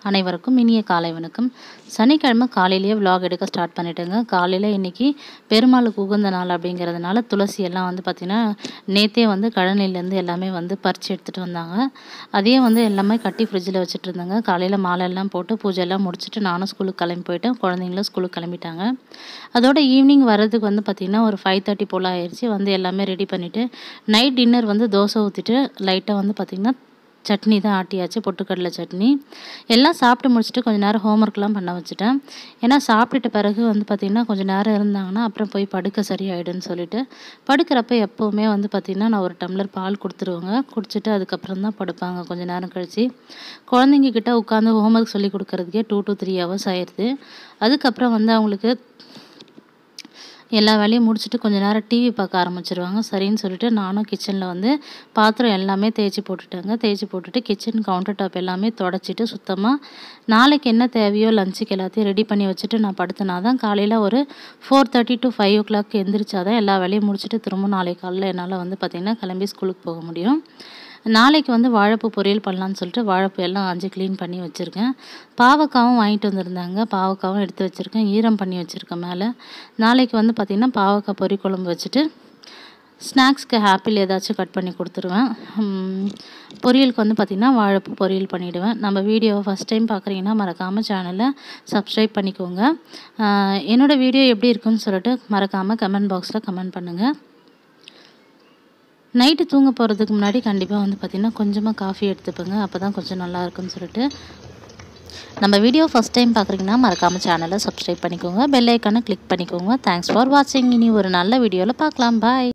அனைவருக்கும் இனிய காலை வணக்கம். சனிக்கிழமை காலையிலேயே விலாக் எடுக்க ஸ்டார்ட் பண்ணிட்டேங்க. காலையில் இன்றைக்கி பெருமாளுக்கு உகந்த நாள் அப்படிங்கிறதுனால துளசி எல்லாம் பார்த்திங்கன்னா நேற்றே கழனிலேருந்து எல்லாமே பறித்து எடுத்துகிட்டு வந்தாங்க. அதையே எல்லாமே கட்டி ஃப்ரிட்ஜில் வச்சுட்டு இருந்தாங்க. காலையில் மாலை எல்லாம் போட்டு பூஜையெல்லாம் முடிச்சுட்டு நானும் ஸ்கூலுக்கு கிளம்பி போயிட்டேன். குழந்தைங்களும் ஸ்கூலுக்கு கிளம்பிட்டாங்க. அதோட ஈவினிங் வர்றதுக்கு பார்த்திங்கன்னா ஒரு 5:30 போல் ஆயிடுச்சு. எல்லாமே ரெடி பண்ணிவிட்டு நைட் டின்னர் தோசை ஊற்றிட்டு லைட்டாக பார்த்திங்கன்னா சட்னி தான் ஆட்டியாச்சு, பொட்டுக்கடலை சட்னி. எல்லாம் சாப்பிட்டு முடிச்சுட்டு கொஞ்சம் நேரம் ஹோம்ஒர்க்லாம் பண்ண வச்சுட்டேன். ஏன்னா சாப்பிட்டுட்ட பிறகு பார்த்திங்கன்னா கொஞ்சம் நேரம் இருந்தாங்கன்னா அப்புறம் போய் படுக்க சரியாயிடுன்னு சொல்லிட்டு படுக்கிறப்ப எப்போவுமே பார்த்திங்கன்னா நான் ஒரு டம்ளர் பால் கொடுத்துருவேங்க. குடிச்சிட்டு அதுக்கப்புறம் தான் படுப்பாங்க. கொஞ்சம் நேரம் கழித்து குழந்தைங்க கிட்ட உட்காந்து ஹோம்ஒர்க் சொல்லி கொடுக்கறதுக்கே 2 to 3 hours ஆயிடுது. அதுக்கப்புறம் அவங்களுக்கு எல்லா வேலையும் முடிச்சுட்டு கொஞ்சம் நேரம் டிவி பார்க்க ஆரம்பிச்சிருவாங்க. சரின்னு சொல்லிட்டு நானும் கிச்சனில் பாத்திரம் எல்லாமே தேய்ச்சி போட்டுட்டேங்க. தேய்ச்சி போட்டுட்டு கிச்சன் கவுண்டர் டாப் எல்லாமே தொடச்சிட்டு சுத்தமாக நாளைக்கு என்ன தேவையோ லஞ்சுக்கு எல்லாத்தையும் ரெடி பண்ணி வச்சுட்டு நான் படுத்தினா தான் காலையில் ஒரு 4:30 to 5 o'clock எந்திரிச்சாதான் எல்லா வேலையும் முடிச்சுட்டு திரும்ப நாளைக்கு காலையில் என்னால் பார்த்திங்கன்னா கிளம்பி ஸ்கூலுக்கு போக முடியும். நாளைக்கு வாழைப்பூ பொரியல் பண்ணலான்னு சொல்லிட்டு வாழைப்பூ எல்லாம் ஆஞ்சு க்ளீன் பண்ணி வச்சுருக்கேன். பாவக்காவும் வாங்கிட்டு வந்திருந்தாங்க. பாவக்காவும் எடுத்து வச்சுருக்கேன், ஈரம் பண்ணி வச்சுருக்கேன் மேலே. நாளைக்கு பார்த்திங்கன்னா பாவக்காய் பொரி குழம்பு வச்சுட்டு ஸ்நாக்ஸ்க்கு ஆப்பிள் ஏதாச்சும் கட் பண்ணி கொடுத்துருவேன். பொரியலுக்கு பார்த்திங்கன்னா வாழைப்பூ பொரியல் பண்ணிவிடுவேன். நம்ம வீடியோவை ஃபஸ்ட் டைம் பார்க்குறீங்கன்னா மறக்காமல் சேனலை சப்ஸ்கிரைப் பண்ணிக்கோங்க. என்னோடய வீடியோ எப்படி இருக்குன்னு சொல்லிட்டு மறக்காமல் கமெண்ட் பாக்ஸில் கமெண்ட் பண்ணுங்கள். நைட்டு தூங்க போகிறதுக்கு முன்னாடி கண்டிப்பாக பார்த்திங்கன்னா கொஞ்சமாக காஃபி எடுத்துப்பேங்க. அப்போ தான் கொஞ்சம் நல்லா இருக்குன்னு சொல்லிட்டு. நம்ம வீடியோ ஃபஸ்ட் டைம் பார்க்குறீங்கன்னா மறக்காமல் சேனலை சப்ஸ்கிரைப் பண்ணிக்கோங்க, பெல் ஐக்கானை கிளிக் பண்ணிக்கோங்க. தேங்க்ஸ் ஃபார் வாட்சிங். இனி ஒரு நல்ல வீடியோவில் பார்க்கலாம். பாய்.